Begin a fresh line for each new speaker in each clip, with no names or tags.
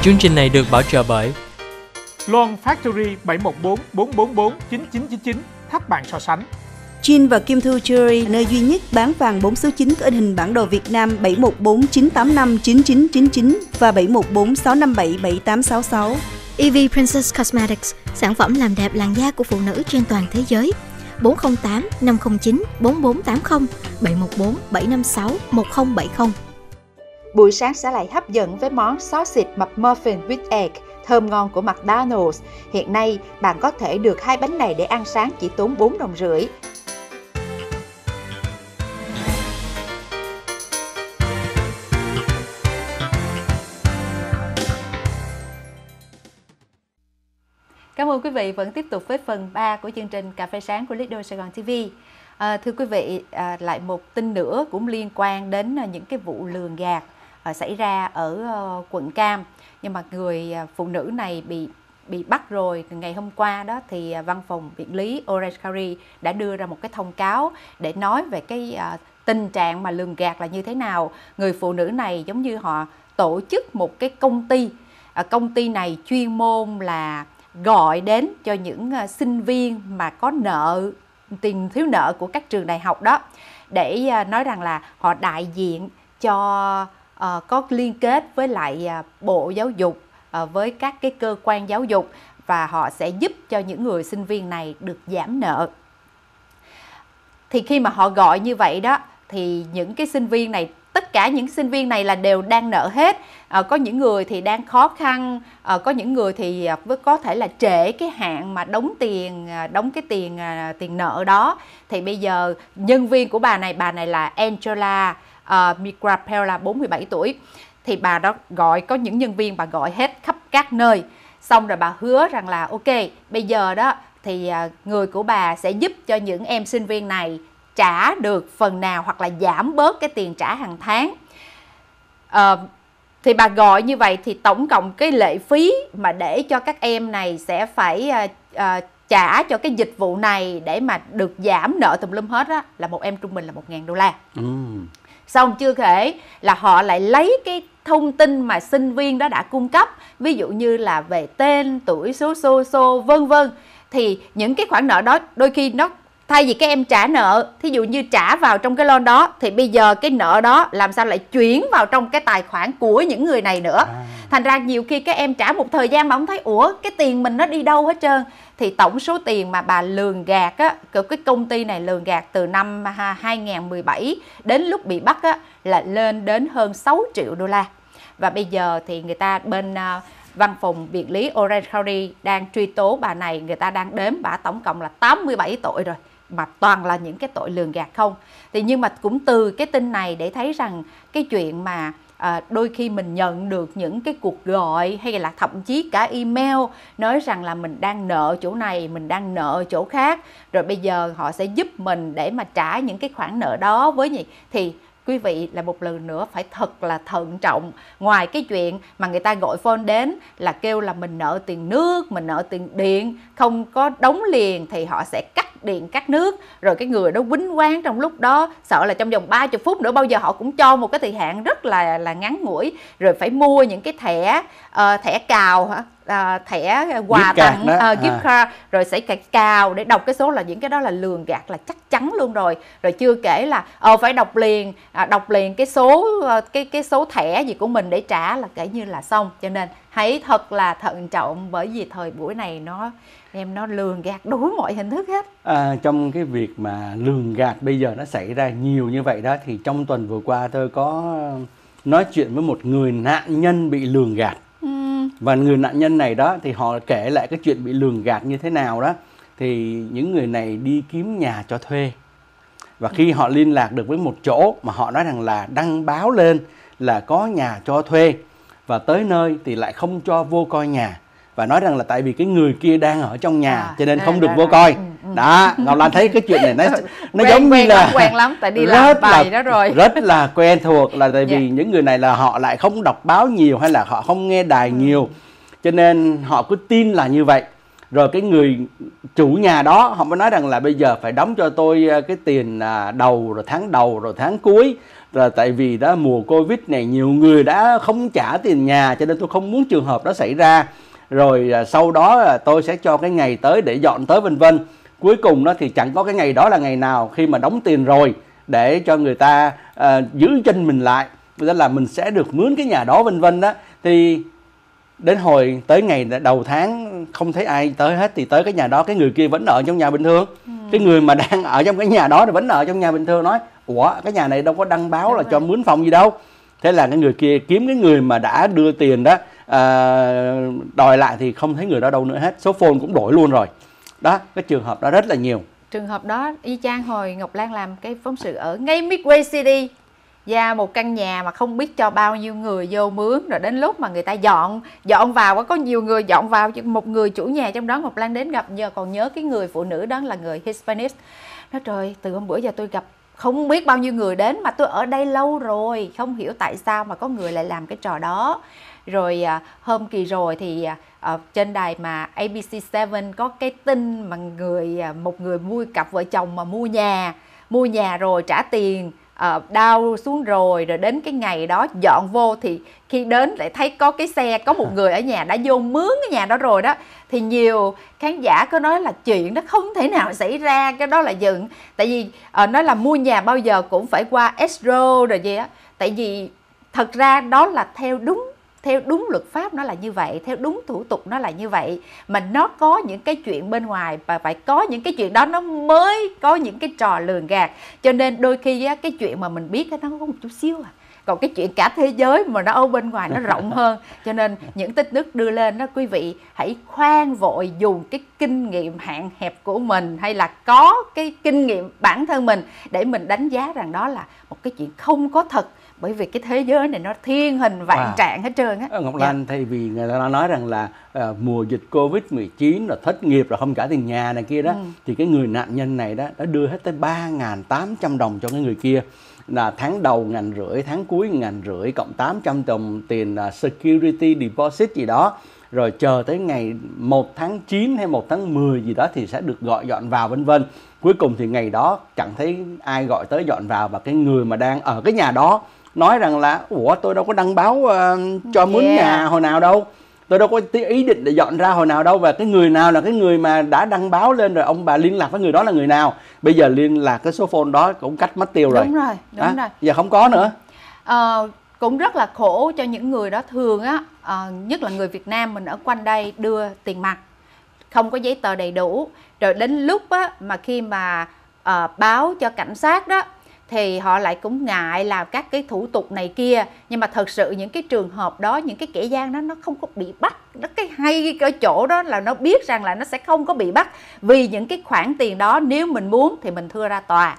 Chương trình này được bảo trợ bởi
Loan Factory 714 444 9999, tháp bạn so sánh.
Jin và Kim Thu Jewelry, nơi duy nhất bán vàng 4 số 9 có in hình bản đồ Việt Nam 714 985 9999 và 714 657 7866.
EV Princess Cosmetics, sản phẩm làm đẹp làn da của phụ nữ trên toàn thế giới. 408 509 4480 714 756 1070.
Buổi sáng sẽ lại hấp dẫn với món sausage McMuffin with egg thơm ngon của McDonald's. Hiện nay, bạn có thể được 2 bánh này để ăn sáng chỉ tốn 4,5 đồng.
Cảm ơn quý vị vẫn tiếp tục với phần 3 của chương trình Cà phê sáng của Lido Sài Gòn TV. Thưa quý vị, lại một tin nữa cũng liên quan đến những cái vụ lường gạt xảy ra ở quận Cam. Nhưng mà người phụ nữ này bị bắt rồi. Ngày hôm qua đó thì văn phòng viện lý Orange County đã đưa ra một cái thông cáo để nói về cái tình trạng mà lường gạt là như thế nào. Người phụ nữ này giống như họ tổ chức một cái công ty. Công ty này chuyên môn là gọi đến cho những sinh viên mà có tiền thiếu nợ của các trường đại học đó, để nói rằng là họ đại diện cho có liên kết với lại Bộ Giáo dục, với các cái cơ quan giáo dục, và họ sẽ giúp cho những người sinh viên này được giảm nợ. Thì khi mà họ gọi như vậy đó, thì những cái sinh viên này, tất cả những sinh viên này là đều đang nợ hết. Có những người thì đang khó khăn, có những người thì có thể là trễ cái hạn mà đóng cái tiền nợ đó. Thì bây giờ nhân viên của bà này là Angela Micrapella, 47 tuổi. Thì bà đó gọi, có những nhân viên bà gọi hết khắp các nơi. Xong rồi bà hứa rằng là ok, bây giờ đó thì người của bà sẽ giúp cho những em sinh viên này trả được phần nào hoặc là giảm bớt cái tiền trả hàng tháng. Thì bà gọi như vậy thì tổng cộng cái lệ phí mà để cho các em này sẽ phải trả cho cái dịch vụ này để mà được giảm nợ tùm lum hết á, là một em trung bình là $1.000. Xong chưa kể là họ lại lấy cái thông tin mà sinh viên đó đã cung cấp, ví dụ như là về tên, tuổi, số vân vân. Thì những cái khoản nợ đó đôi khi nó, thay vì các em trả nợ, thí dụ như trả vào trong cái loan đó, thì bây giờ cái nợ đó làm sao lại chuyển vào trong cái tài khoản của những người này nữa. Thành ra nhiều khi các em trả một thời gian mà không thấy ủa cái tiền mình nó đi đâu hết trơn. Thì tổng số tiền mà bà lường gạt á, cái công ty này lường gạt từ năm 2017 đến lúc bị bắt á, là lên đến hơn $6 triệu. Và bây giờ thì người ta bên văn phòng viện lý Orange County đang truy tố bà này. Người ta đang đếm bà tổng cộng là 87 tội rồi, mà toàn là những cái tội lường gạt không. Thì nhưng mà cũng từ cái tin này để thấy rằng cái chuyện mà đôi khi mình nhận được những cái cuộc gọi hay là thậm chí cả email nói rằng là mình đang nợ chỗ này, mình đang nợ chỗ khác, rồi bây giờ họ sẽ giúp mình để mà trả những cái khoản nợ đó với gì. Thì quý vị là một lần nữa phải thật là thận trọng. Ngoài cái chuyện mà người ta gọi phone đến là kêu là mình nợ tiền nước, mình nợ tiền điện, không có đóng liền thì họ sẽ cắt điện cắt nước. Rồi cái người đó quýnh quáng trong lúc đó, sợ là trong vòng 30 phút nữa bao giờ họ cũng cho một cái thời hạn rất là ngắn ngủi. Rồi phải mua những cái thẻ cào hả? Thẻ quà tặng gift card, rồi sẽ cào để đọc cái số, là những cái đó là lường gạt là chắc chắn luôn rồi. Rồi chưa kể là phải đọc liền cái số thẻ gì của mình để trả là kể như là xong. Cho nên hãy thật là thận trọng, bởi vì thời buổi này nó lường gạt đủ mọi hình thức hết.
Trong cái việc mà lường gạt bây giờ nó xảy ra nhiều như vậy đó, thì trong tuần vừa qua tôi có nói chuyện với một người nạn nhân bị lường gạt. Và người nạn nhân này đó thì họ kể lại cái chuyện bị lường gạt như thế nào đó. Thì những người này đi kiếm nhà cho thuê, và khi họ liên lạc được với một chỗ mà họ nói rằng là đăng báo lên là có nhà cho thuê, và tới nơi thì lại không cho vô coi nhà, và nói rằng là tại vì cái người kia đang ở trong nhà cho nên không được vô coi. Đó, Ngọc Lan thấy cái chuyện này nó giống như là
quen lắm, tại đi làm bài đó rồi.
Rất là quen thuộc, là tại vì những người này là họ lại không đọc báo nhiều hay là họ không nghe đài nhiều, cho nên họ cứ tin là như vậy. Rồi cái người chủ nhà đó họ mới nói rằng là bây giờ phải đóng cho tôi cái tiền đầu, rồi tháng cuối. Rồi tại vì đó mùa Covid này nhiều người đã không trả tiền nhà, cho nên tôi không muốn trường hợp đó xảy ra. Rồi sau đó tôi sẽ cho cái ngày tới để dọn tới vân vân. Cuối cùng đó thì chẳng có cái ngày đó là ngày nào, khi mà đóng tiền rồi để cho người ta giữ chân mình lại, tức là mình sẽ được mướn cái nhà đó vân vân đó. Thì đến hồi tới ngày đầu tháng không thấy ai tới hết, thì tới cái nhà đó cái người kia vẫn ở trong nhà bình thường. Cái người mà đang ở trong cái nhà đó thì vẫn ở trong nhà bình thường, nói ủa cái nhà này đâu có đăng báo là cho mướn phòng gì đâu. Thế là cái người kia kiếm cái người mà đã đưa tiền đó đòi lại thì không thấy người đó đâu nữa hết, số phone cũng đổi luôn rồi. Đó, cái trường hợp đó rất là nhiều.
Trường hợp đó y chang hồi Ngọc Lan làm cái phóng sự ở ngay Midway City, và một căn nhà mà không biết cho bao nhiêu người vô mướn, rồi đến lúc mà người ta dọn vào, có nhiều người dọn vào, một người chủ nhà trong đó Ngọc Lan đến gặp, giờ còn nhớ cái người phụ nữ đó là người Hispanic. Nói trời, từ hôm bữa giờ tôi gặp không biết bao nhiêu người đến, mà tôi ở đây lâu rồi, không hiểu tại sao mà có người lại làm cái trò đó. Rồi hôm kỳ rồi thì trên đài mà ABC7 có cái tin mà một người cặp vợ chồng mà mua nhà rồi trả tiền đau xuống rồi đến cái ngày đó dọn vô, thì khi đến lại thấy có cái xe, có một người ở nhà đã vô mướn cái nhà đó rồi đó. Thì nhiều khán giả có nói là chuyện đó không thể nào xảy ra, cái đó là dựng. Tại vì nói là mua nhà bao giờ cũng phải qua escrow rồi gì á. Tại vì thật ra đó là theo đúng luật pháp nó là như vậy, theo đúng thủ tục nó là như vậy. Mà nó có những cái chuyện bên ngoài, và phải có những cái chuyện đó nó mới có những cái trò lường gạt. Cho nên đôi khi á, cái chuyện mà mình biết nó có một chút xíu à. Còn cái chuyện cả thế giới mà nó ở bên ngoài nó rộng hơn. Cho nên những tin tức đưa lên đó, quý vị hãy khoan vội dùng cái kinh nghiệm hạn hẹp của mình, hay là có cái kinh nghiệm bản thân mình để mình đánh giá rằng đó là một cái chuyện không có thật. Bởi vì cái thế giới này nó thiên hình vạn trạng hết trơn á.
Ngọc Lan, thay vì người ta nói rằng là mùa dịch Covid-19 rồi thất nghiệp rồi không trả tiền nhà này kia đó, thì cái người nạn nhân này đó đã đưa hết tới 3.800 đồng cho cái người kia. Là tháng đầu 1.500, tháng cuối 1.500, cộng 800 đồng tiền security deposit gì đó. Rồi chờ tới ngày 1 tháng 9 hay 1 tháng 10 gì đó thì sẽ được gọi dọn vào vân vân. Cuối cùng thì ngày đó chẳng thấy ai gọi tới dọn vào, và cái người mà đang ở cái nhà đó nói rằng là ủa tôi đâu có đăng báo cho mướn nhà hồi nào đâu, tôi đâu có ý định để dọn ra hồi nào đâu, và cái người nào là cái người mà đã đăng báo lên, rồi ông bà liên lạc với người đó là người nào, bây giờ liên lạc cái số phone đó cũng cắt mất tiêu rồi.
Đúng rồi.
Giờ không có nữa.
Cũng rất là khổ cho những người đó. Thường á, nhất là người Việt Nam mình ở quanh đây đưa tiền mặt, không có giấy tờ đầy đủ, rồi đến lúc á, mà khi mà báo cho cảnh sát đó thì họ lại cũng ngại làm các cái thủ tục này kia. Nhưng mà thật sự những cái trường hợp đó, những cái kẻ gian đó nó không có bị bắt. Nó cái hay ở chỗ đó là nó biết rằng là nó sẽ không có bị bắt, vì những cái khoản tiền đó nếu mình muốn thì mình thưa ra tòa.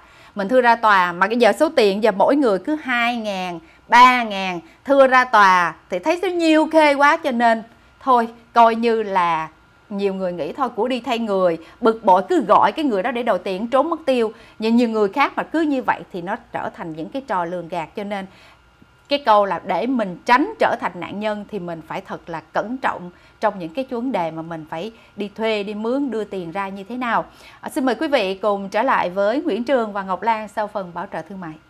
Mà bây giờ số tiền giờ mỗi người cứ 2.000, 3.000 thưa ra tòa thì thấy số nhiều khê quá, cho nên thôi coi như là nhiều người nghĩ thôi của đi thay người, bực bội cứ gọi cái người đó để đòi tiền trốn mất tiêu. Nhưng nhiều người khác mà cứ như vậy thì nó trở thành những cái trò lường gạt. Cho nên cái câu là để mình tránh trở thành nạn nhân thì mình phải thật là cẩn trọng trong những cái vấn đề mà mình phải đi thuê, đi mướn, đưa tiền ra như thế nào. Xin mời quý vị cùng trở lại với Nguyễn Trường và Ngọc Lan sau phần bảo trợ thương mại.